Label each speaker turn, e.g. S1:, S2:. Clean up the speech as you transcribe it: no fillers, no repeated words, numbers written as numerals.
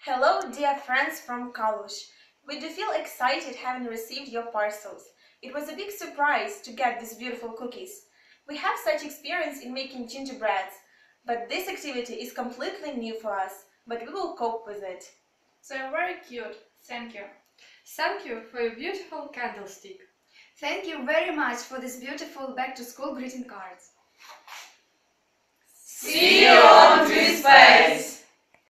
S1: Hello, dear friends from Kalush. We do feel excited having received your parcels. It was a big surprise to get these beautiful cookies. We have such experience in making gingerbreads, but this activity is completely new for us, but we will cope with it.
S2: They're very cute. Thank you.
S3: Thank you for your beautiful candlestick.
S4: Thank you very much for these beautiful back-to-school greeting cards.
S5: See you on Twist Face!